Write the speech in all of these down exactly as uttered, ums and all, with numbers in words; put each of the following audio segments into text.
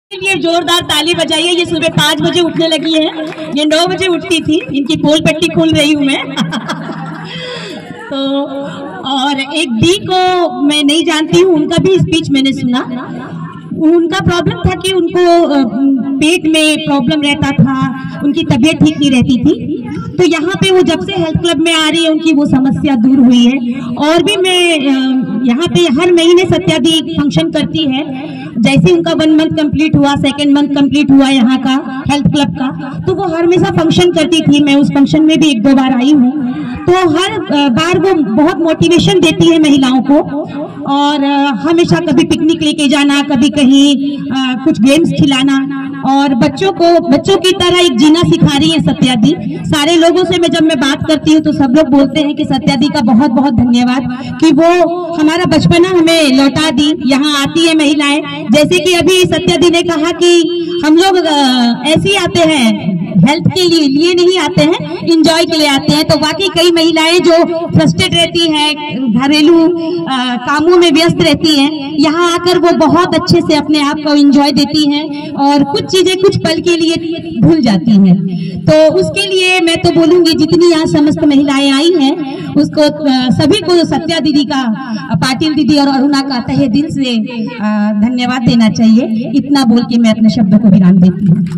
ये जोरदार ताली बजाइए। ये सुबह पाँच बजे उठने लगी है, ये नौ बजे उठती थी। इनकी पोल पट्टी खोल रही हूँ मैं। तो और एक दी को मैं नहीं जानती हूँ, उनका भी स्पीच मैंने सुना। उनका प्रॉब्लम था कि उनको पेट में प्रॉब्लम रहता था, उनकी तबीयत ठीक नहीं रहती थी। तो यहाँ पे वो जब से हेल्थ क्लब में आ रही है उनकी वो समस्या दूर हुई है। और भी मैं यहाँ पे हर महीने सत्यादी फंक्शन करती है। जैसे उनका वन मंथ कंप्लीट हुआ, सेकेंड मंथ कंप्लीट हुआ यहाँ का हेल्थ क्लब का, तो वो हर हमेशा फंक्शन करती थी। मैं उस फंक्शन में भी एक दो बार आई हूँ। तो हर बार वो बहुत मोटिवेशन देती है महिलाओं को, और हमेशा कभी पिकनिक लेके जाना, कभी कहीं कुछ गेम्स खिलाना, और बच्चों को बच्चों की तरह एक जीना सिखा रही है सत्यादी। सारे लोगों से मैं जब मैं बात करती हूँ तो सब लोग बोलते हैं कि सत्यादी का बहुत बहुत धन्यवाद कि वो हमारा बचपना हमें लौटा दी। यहाँ आती है महिलाएं, जैसे कि अभी सत्यादी ने कहा कि हम लोग ऐसे ही आते हैं, हेल्थ के लिए लिए नहीं आते हैं, इंजॉय के लिए आते हैं। तो वाकई कई महिलाएं जो फ्रस्ट्रेट रहती हैं, घरेलू कामों में व्यस्त रहती हैं, यहाँ आकर वो बहुत अच्छे से अपने आप को इंजॉय देती हैं और कुछ चीजें कुछ पल के लिए भूल जाती हैं। तो उसके लिए मैं तो बोलूंगी जितनी यहाँ समस्त महिलाएं आई हैं उसको सभी को सत्या दीदी का, पाटिल दीदी और अरुणा का तहे दिल से धन्यवाद देना चाहिए। इतना बोल के मैं अपने शब्दों को विराम देती हूँ।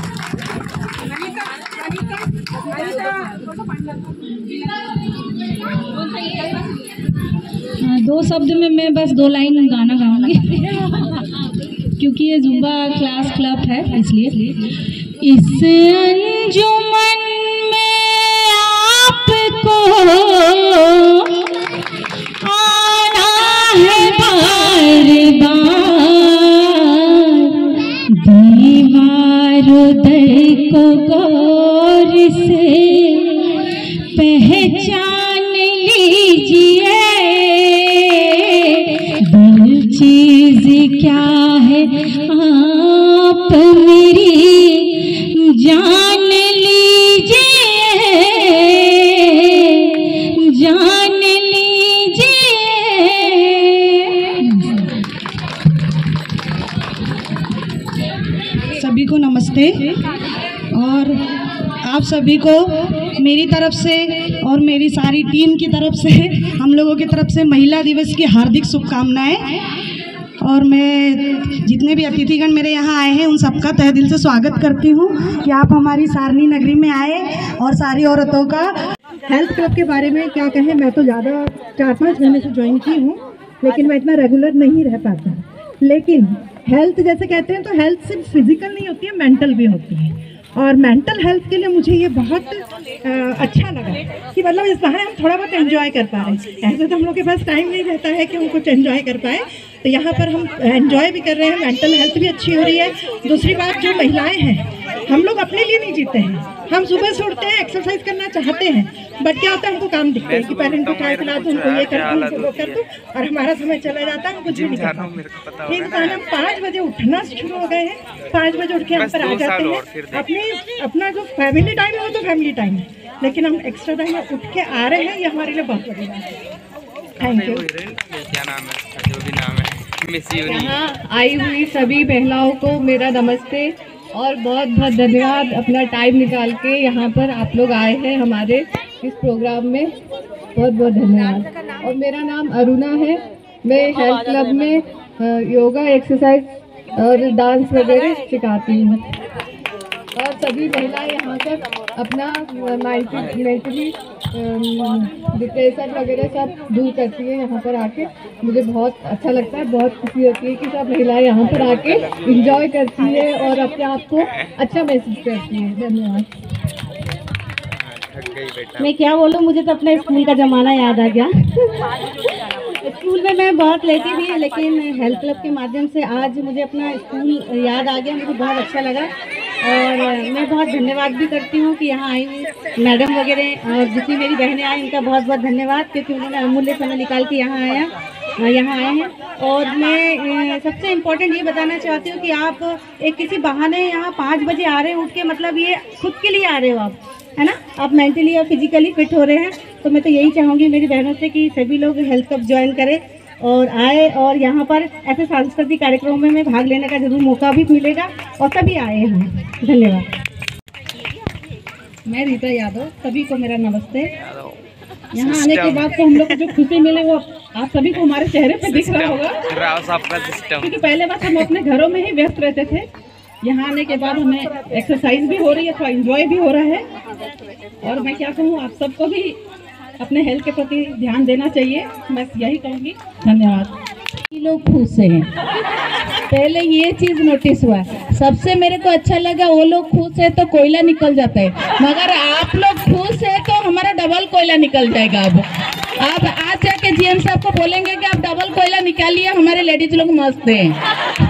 दो शब्द में मैं बस दो लाइन गाना गाऊंगी क्योंकि ये जुम्बा क्लास क्लब है, इसलिए। इस अंजुमन में आपको आना है बार बार, दीवारों दर को गौर से पहचान लीजिए। दिल चीज क्या है आप मेरी जान लीजिए, जान लीजिए। सभी को नमस्ते, और आप सभी को मेरी तरफ से और मेरी सारी टीम की तरफ से, हम लोगों की तरफ से महिला दिवस की हार्दिक शुभकामनाएं। और मैं जितने भी अतिथिगण मेरे यहाँ आए हैं उन सबका तहे दिल से स्वागत करती हूँ कि आप हमारी सारनी नगरी में आए। और सारी औरतों का हेल्थ क्लब के बारे में क्या कहें, मैं तो ज़्यादा चार पाँच महीने से ज्वाइन की हूँ, लेकिन मैं इतना रेगुलर नहीं रह पाता। लेकिन हेल्थ जैसे कहते हैं तो हेल्थ सिर्फ फिजिकल नहीं होती है, मेंटल भी होती है। और मेंटल हेल्थ के लिए मुझे ये बहुत आ, अच्छा लगा कि मतलब इस बहाने हम थोड़ा बहुत एंजॉय कर पा रहे हैं। ऐसे तो हम लोग के पास टाइम नहीं रहता है कि हम कुछ एंजॉय कर पाए, तो यहाँ पर हम एंजॉय भी कर रहे हैं, मेंटल हेल्थ भी अच्छी हो रही है। दूसरी बात, जो महिलाएं हैं हम लोग अपने लिए नहीं जीते हैं। हम सुबह से उठते हैं, एक्सरसाइज करना चाहते हैं, बट क्या होता है हमको काम दिखते हैं कि पहले इनको चाय पिला दूँ, उनको ये कर दूँ, उनको वो कर दूँ, और हमारा समय चला जाता है, हम कुछ भी नहीं करते। ठीक है, हम पाँच बजे उठना शुरू हो गए हैं, पाँच बजे उठ के हम पर आ जाते हैं। अपनी अपना जो फैमिली टाइम है वो तो फैमिली टाइम है, लेकिन हम एक्स्ट्रा टाइम उठ के आ रहे हैं, ये हमारे लिए बहुत बड़ी बात है। Thank you. क्या नाम है, जो भी नाम है। यहाँ आई हुई सभी महिलाओं को मेरा नमस्ते और बहुत बहुत धन्यवाद। अपना टाइम निकाल के यहाँ पर आप लोग आए हैं हमारे इस प्रोग्राम में, बहुत बहुत धन्यवाद। और मेरा नाम अरुणा है, मैं हेल्थ क्लब में योगा, एक्सरसाइज और डांस वगैरह सिखाती हूँ। और सभी महिलाएं यहाँ पर अपना मेंटली डिप्रेशन वगैरह सब दूर करती है यहाँ पर आके। मुझे बहुत अच्छा लगता है, बहुत खुशी होती है कि सब महिलाएं यहाँ पर आके एंजॉय करती है और अपने आप को अच्छा महसूस करती है। धन्यवाद। मैं क्या बोलूँ, मुझे तो अपना स्कूल का ज़माना याद आ गया। स्कूल में मैं बहुत लेती थी, लेकिन हेल्थ क्लब के माध्यम से आज मुझे अपना स्कूल याद आ गया। मुझे बहुत अच्छा लगा और मैं बहुत धन्यवाद भी करती हूँ कि यहाँ आई हुई मैडम वगैरह और जितनी मेरी बहनें आई, इनका बहुत बहुत धन्यवाद, क्योंकि उन्होंने अमूल्य समय निकाल के यहाँ आया यहाँ आए हैं। और मैं सबसे इम्पोर्टेंट ये बताना चाहती हूँ कि आप एक किसी बहाने यहाँ पाँच बजे आ रहे हैं उठ के, मतलब ये खुद के लिए आ रहे हो आप, है ना, आप मेंटली और फिजिकली फिट हो रहे हैं। तो मैं तो यही चाहूँगी मेरी बहनों से कि सभी लोग हेल्थ क्लब ज्वाइन करें और आए और यहाँ पर ऐसे सांस्कृतिक कार्यक्रमों में, में भाग लेने का जरूर मौका भी मिलेगा और तभी आए हैं। धन्यवाद। मैं रीता यादव, सभी को मेरा नमस्ते। यहाँ आने के बाद तो हम लोग को जो खुशी मिले वो आप सभी को हमारे चेहरे पे दिख रहा होगा, क्योंकि पहले बात हम अपने घरों में ही व्यस्त रहते थे। यहाँ आने के बाद हमें एक्सरसाइज भी हो रही है, थोड़ा एंजॉय भी हो रहा है। और मैं क्या कहूँ, आप सबको भी अपने हेल्थ के प्रति ध्यान देना चाहिए, मैं यही कहूँगी। धन्यवाद। लोग खुश हैं, पहले ये चीज नोटिस हुआ। सबसे मेरे को अच्छा लगा, वो लोग खुश है तो कोयला निकल जाता है, मगर आप लोग खुश है तो हमारा डबल कोयला निकल जाएगा। अब आप आज जाके जीएम साहब को बोलेंगे कि आप डबल कोयला निकालिए, हमारे लेडीज लोग मस्त हैं।